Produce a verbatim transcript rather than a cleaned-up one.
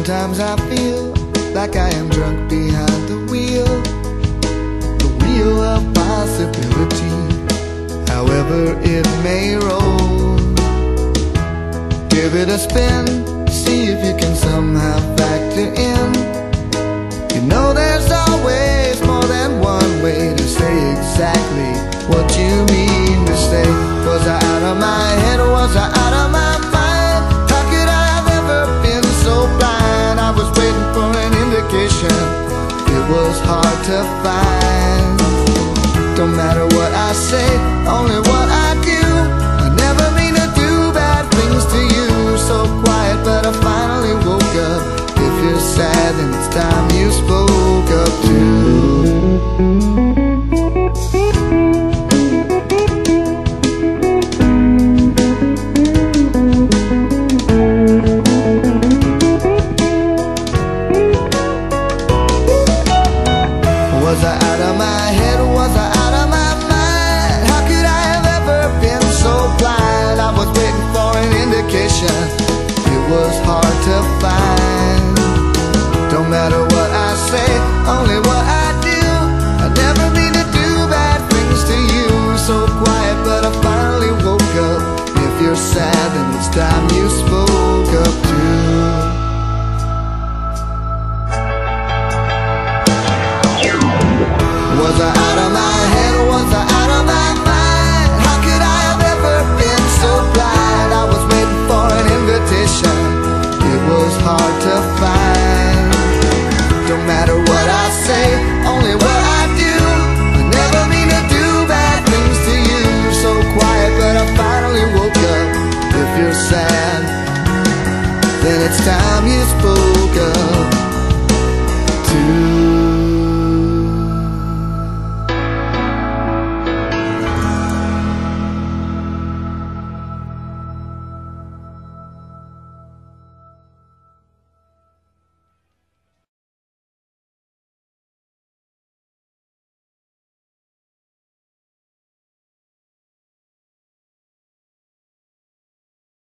Sometimes I feel like I am drunk behind the wheel, the wheel of possibility, however it may roll. Give it a spin, see if you can somehow factor in. You know there's always more than one way to say exactly what you mean to say. Was I out of my head or was I out of my mind? How could I have ever been so blind? I was waiting for an indication, it was hard to find. Don't matter what I say, only what I do. I never mean to do bad things to you. So quiet but I finally woke up. If you're sad then it's time you spoke up too. Was I out of my head or was I out of my mind? How could I have ever been so blind? I was waiting for an indication, it was hard